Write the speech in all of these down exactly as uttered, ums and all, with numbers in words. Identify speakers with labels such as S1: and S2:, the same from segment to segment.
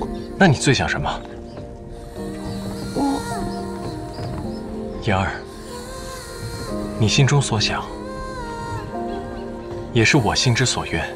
S1: 那你最想什么？
S2: 我，
S1: 妍儿，你心中所想，也是我心之所愿。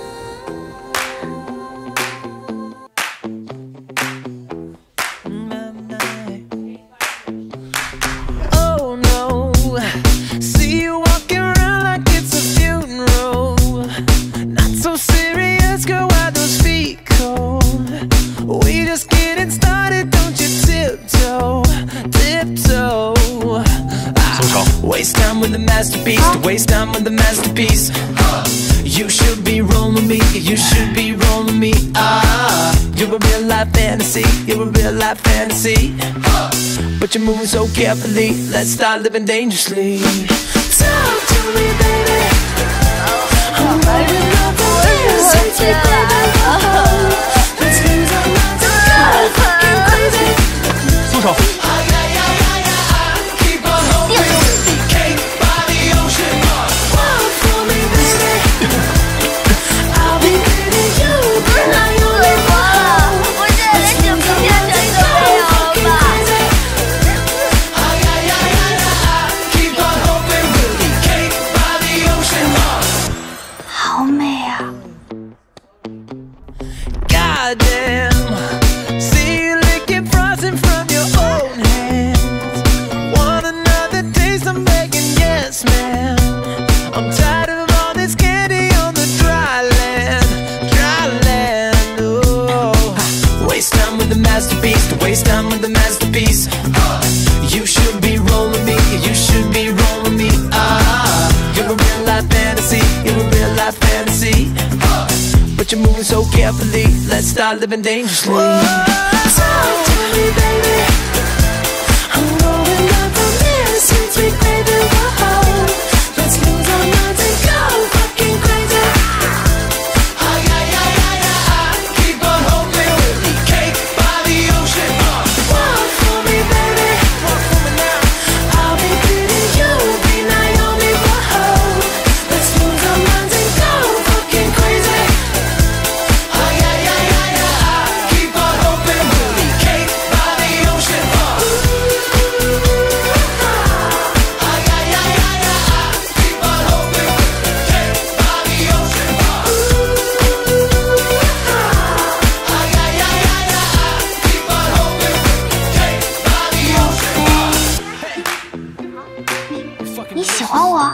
S3: Waste time with the masterpiece. To waste time with the masterpiece. You should be rolling me. You should be rolling me. Ah, you're a real life fantasy. You're a real life fantasy. But you're moving so carefully. Let's start living dangerously. Talk to me, baby. I'm rolling up the wheels. Take me, baby. Let's lose our minds and go fucking crazy.
S1: 松手。
S3: Waste time with the masterpiece. You should be rolling me. You should be rolling me. Ah, you're a real life fantasy. You're a real life fantasy. But you're moving so carefully. Let's start living dangerously. Talk to me, baby. I'm rolling up the mirrors, sweet, sweet baby. Whoa. Let's lose our minds and go fucking crazy. Keep on hoping we'll be cake by the ocean. Walk for me, baby. Walk for me now. I'll be pretty, you'll be Naomi. Whoa. Let's lose our minds and go fucking crazy. Keep on hoping we'll be cake by the ocean. Keep on hoping we'll be cake by the ocean. Keep on hoping we'll be cake by the ocean.
S2: 你喜欢我？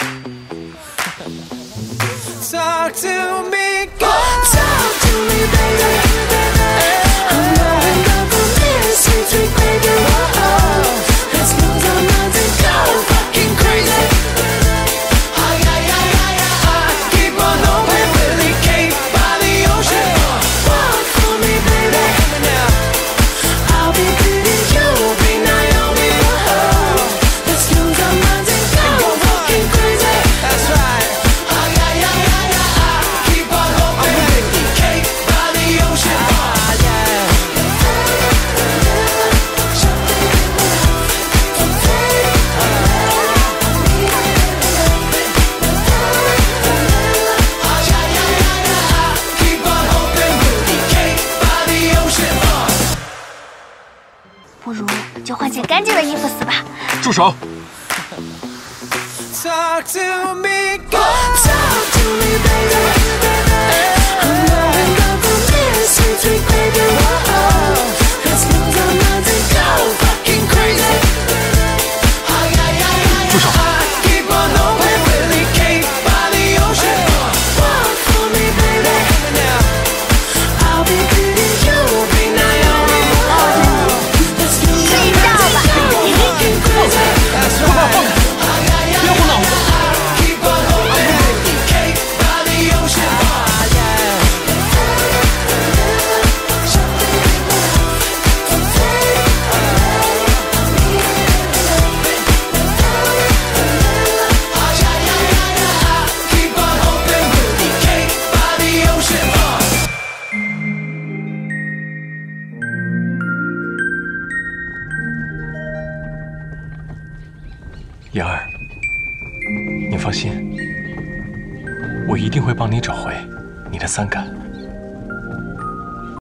S3: Talk to me, go. Talk to me, baby. I'm rolling up the mirrors, sweet, sweet baby. Whoa. Let's lose our minds and go fucking crazy. Keep on hoping we'll be cake by the ocean. Walk for me, baby. I'll be pretty, you'll be Naomi. Whoa. Let's lose our minds and go fucking crazy. That's right. Keep on hoping we'll be cake by the ocean. Keep on hoping we'll be cake by the ocean.
S2: 不如就换件干净的衣服死吧。
S1: 住手！
S3: Talk to me, go. Talk to me, baby. I'm rolling up the mirrors, sweet, sweet baby. Whoa. Let's lose our minds and go fucking crazy.
S1: 住手！
S3: Keep on hoping we'll be cake by the ocean. Walk for me, baby. I'll be pretty, you'll be Naomi. Let's lose our minds and go fucking crazy. That's right.
S1: 别胡闹！
S3: Keep on hoping we'll be cake by the ocean. Keep on hoping we'll be cake by the ocean.
S1: 妍儿，你放心，我一定会帮你找回你的三感。